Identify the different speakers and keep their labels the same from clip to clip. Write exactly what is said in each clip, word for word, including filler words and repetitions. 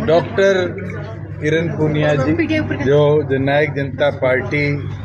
Speaker 1: Doctor किरण पूनिया जी जो जननायक जनता party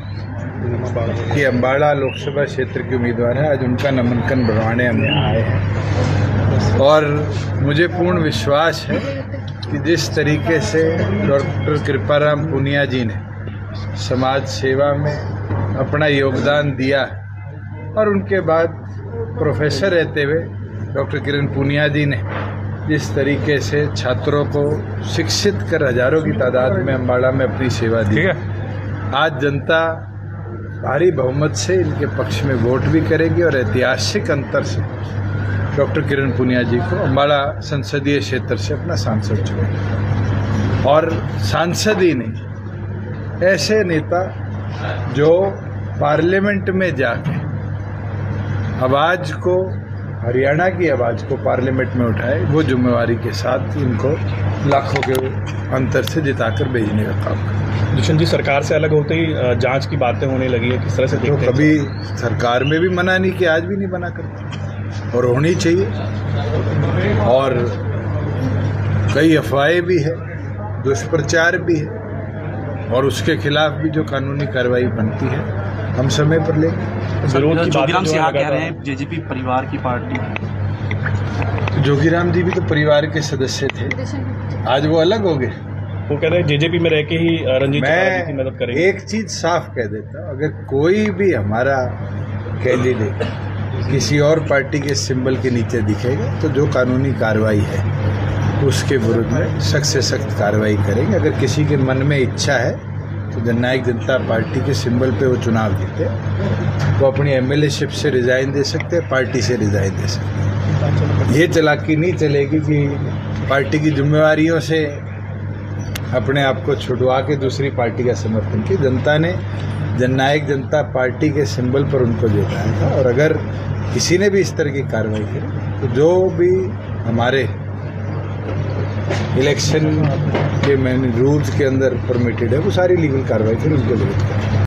Speaker 1: की अम्बाड़ा लोकसभा क्षेत्र के उम्मीदवार हैं, आज उनका नामांकन भरवाने हम यहाँ आए हैं और मुझे पूर्ण विश्वास है कि जिस तरीके से डॉक्टर कृपाराम पूनिया जी ने समाज सेवा में अपना योगदान दिया और उनके बाद प्रोफेसर रहते हुए डॉक्टर किरण पूनिया जी ने जिस तरीके से छात्रों को शिक्षित कर हजारों की तादाद में अम्बाड़ा में अपनी सेवा दी, आज जनता भारी बहुमत से इनके पक्ष में वोट भी करेगी और ऐतिहासिक अंतर से डॉक्टर किरण पूनिया जी को अम्बाड़ा संसदीय क्षेत्र से अपना सांसद चुनेगी। और सांसद ही नहीं, ऐसे नेता जो पार्लियामेंट में जाके आवाज को, हरियाणा की आवाज को पार्लियामेंट में उठाए, वो जिम्मेवारी के साथ इनको लाखों के अंतर से जिताकर भेजने का काम करें।
Speaker 2: दुष्यंत जी, सरकार से अलग होते ही जांच की बातें होने लगी है, किस तरह से देखते हैं?
Speaker 1: कभी सरकार में भी मना नहीं किया, आज भी नहीं मना करती और होनी चाहिए। और कई अफवाहें भी है, दुष्प्रचार भी है और उसके खिलाफ भी जो कानूनी कार्रवाई बनती है हम समय पर लेंगे।
Speaker 3: जोगीराम सिंह कह रहे हैं जेजेपी परिवार की पार्टी।
Speaker 1: जोगीराम जी भी तो परिवार के सदस्य थे, आज वो अलग हो गए।
Speaker 2: वो कह रहे हैं जेजेपी में रह के ही रंजीत
Speaker 1: मैं
Speaker 2: की मदद करेंगे।
Speaker 1: एक चीज साफ कह देता हूँ, अगर कोई भी हमारा कैंडिडेट किसी और पार्टी के सिंबल के नीचे दिखेगा तो जो कानूनी कार्रवाई है उसके विरुद्ध में सख्त से सख्त कार्रवाई करेंगे। अगर किसी के मन में इच्छा है तो जननायक जनता पार्टी के सिंबल पे वो चुनाव जीते, वो अपनी एमएलए शिप से रिजाइन दे सकते हैं, पार्टी से रिजाइन दे सकते हैं। ये चालाकी नहीं चलेगी कि पार्टी की जिम्मेवारियों से अपने आप को छुड़वा के दूसरी पार्टी का समर्थन किया। जनता ने जननायक जनता पार्टी के सिंबल पर उनको जिताया था और अगर किसी ने भी इस तरह की कार्रवाई की तो जो भी हमारे इलेक्शन के मैंने रूल्स के अंदर परमिटेड है वो सारी लीगल कार्रवाई फिर उनके विरुद्ध करें।